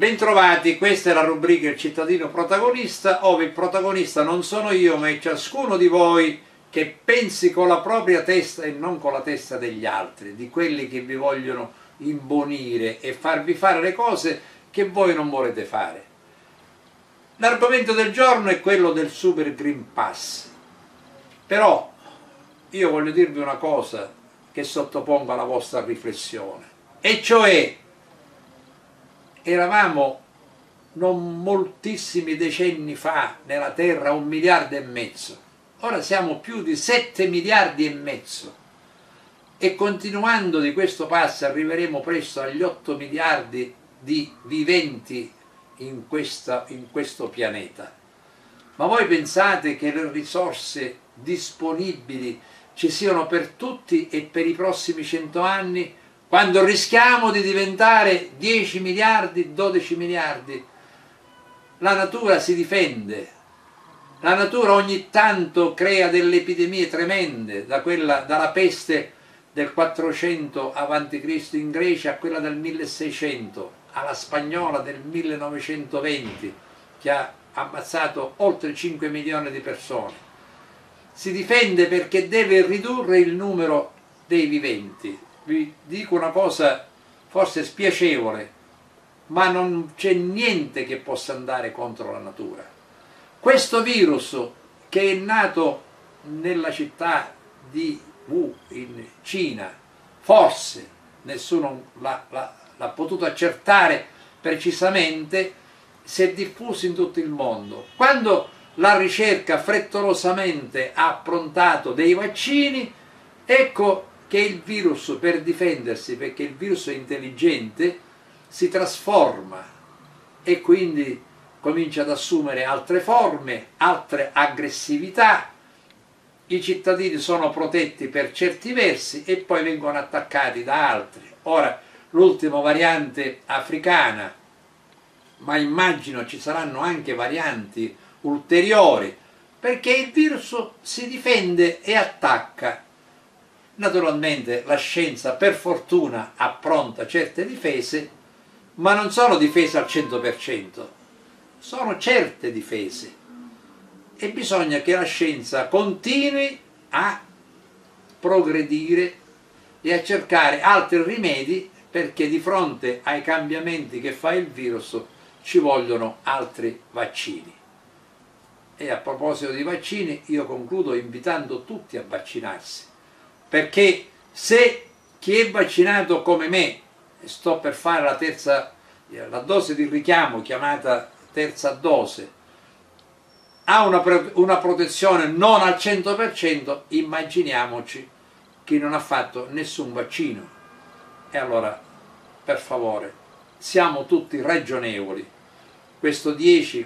Bentrovati, questa è la rubrica Il cittadino protagonista, dove il protagonista non sono io, ma è ciascuno di voi che pensi con la propria testa e non con la testa degli altri, di quelli che vi vogliono imbonire e farvi fare le cose che voi non volete fare. L'argomento del giorno è quello del Super Green Pass, però io voglio dirvi una cosa che sottopongo alla vostra riflessione, e cioè eravamo non moltissimi decenni fa nella Terra 1,5 miliardi, ora siamo più di 7,5 miliardi e continuando di questo passo arriveremo presto agli 8 miliardi di viventi in questo pianeta. Ma voi pensate che le risorse disponibili ci siano per tutti e per i prossimi 100 anni? Quando rischiamo di diventare 10 miliardi, 12 miliardi, la natura si difende. La natura ogni tanto crea delle epidemie tremende, dalla peste del 400 a.C. in Grecia a quella del 1600, alla spagnola del 1920, che ha ammazzato oltre 5 milioni di persone. Si difende perché deve ridurre il numero dei viventi. Vi dico una cosa forse spiacevole, ma non c'è niente che possa andare contro la natura. Questo virus, che è nato nella città di Wu in Cina, forse nessuno l'ha potuto accertare precisamente, si è diffuso in tutto il mondo. Quando la ricerca frettolosamente ha approntato dei vaccini, ecco che il virus, per difendersi, perché il virus è intelligente, si trasforma e quindi comincia ad assumere altre forme, altre aggressività. I cittadini sono protetti per certi versi e poi vengono attaccati da altri. Ora, l'ultima variante africana, ma immagino ci saranno anche varianti ulteriori, perché il virus si difende e attacca. Naturalmente la scienza per fortuna appronta certe difese, ma non sono difese al 100%, sono certe difese e bisogna che la scienza continui a progredire e a cercare altri rimedi, perché di fronte ai cambiamenti che fa il virus ci vogliono altri vaccini. E a proposito di vaccini, io concludo invitando tutti a vaccinarsi, perché se chi è vaccinato come me, sto per fare la dose di richiamo chiamata terza dose, ha una protezione non al 100%, immaginiamoci chi non ha fatto nessun vaccino. E allora, per favore, siamo tutti ragionevoli. Questo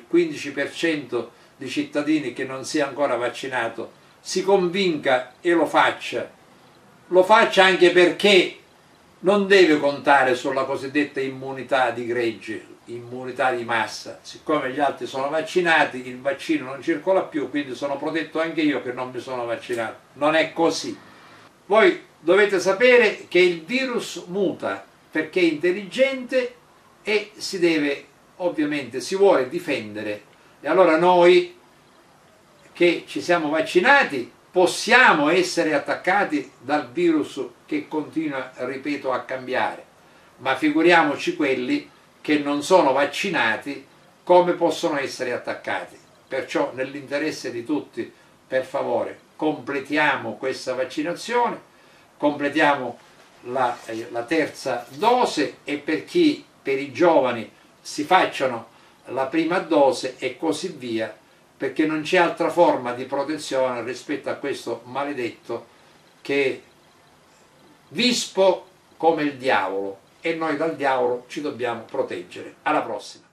10-15% di cittadini che non sia ancora vaccinato si convinca e lo faccia anche perché non deve contare sulla cosiddetta immunità di gregge, immunità di massa. Siccome gli altri sono vaccinati, il vaccino non circola più, quindi sono protetto anche io che non mi sono vaccinato. Non è così. Voi dovete sapere che il virus muta perché è intelligente e ovviamente si vuole difendere. E allora noi che ci siamo vaccinati possiamo essere attaccati dal virus che continua, ripeto, a cambiare, ma figuriamoci quelli che non sono vaccinati come possono essere attaccati. Perciò nell'interesse di tutti, per favore, completiamo questa vaccinazione, completiamo la terza dose e per i giovani si facciano la prima dose e così via, perché non c'è altra forma di protezione rispetto a questo maledetto che è vispo come il diavolo, e noi dal diavolo ci dobbiamo proteggere. Alla prossima!